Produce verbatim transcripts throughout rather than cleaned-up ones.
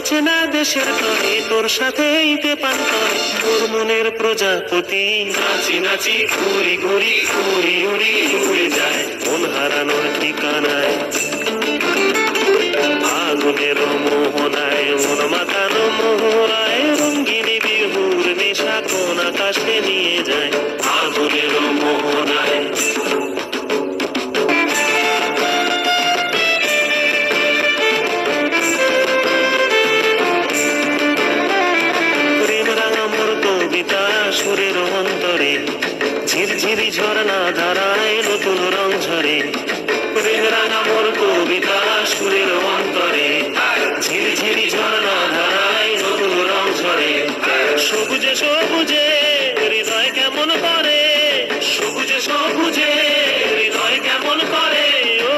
অচেনা দেশের তরে তোর সাথে ইতে পান করে তোর মনের প্রজাপতি নাচি নাচি ঘুরি ঘুরি উড়ি উড়ি উড়ে যায় মন হারানোর ঠিকানায় আগুনের মোহনায় মন মাতানো মোহরায় রঙ্গিনী বিহুর নেশা কোন আকাশে নিয়ে যায় আগুনের মোহনায় সুরের অন্তরে ঝিরঝিরি ঝর্ণা ধারায় নতুন রং ঝরে প্রেম রাঙা মোর কবিতা সুরের অন্তরে ঝিরঝিরি ঝর্ণা ধারায় নতুন রং ঝরে সবুজে সবুজে হৃদয় কেমন করে সবুজে সবুজে হৃদয় কেমন করে ও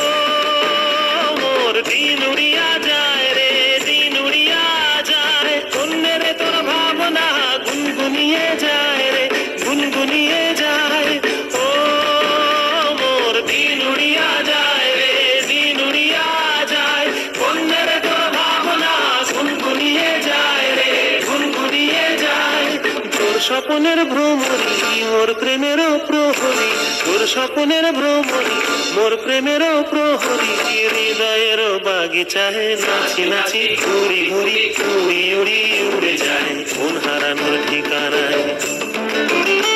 মোর দিন উড়িয়া যায় রে দিন উড়িয়া যায় অন্যের তোর ভাবনা গুনগুনিয়ে যায় রে গুনগুনিয়ে যায় ও মোর দিন উড়িয়া যায় রে দিন উড়িয়া যায় অন্যের তোর ভাবনা গুনগুনিয়ে যায় রে গুনগুনিয়ে যায় তোর স্বপ্নের ভ্রমরি মোর প্রেমের প্রহরী তোর স্বপ্নের ভ্রমরি মোর প্রেমের প্রহরী হৃদয়ের বাগিচায় নাচি নাচি ঘুরি ঘুরি উড়ি উড়ি উড়ে যায় মন হারানোর ঠিকানায়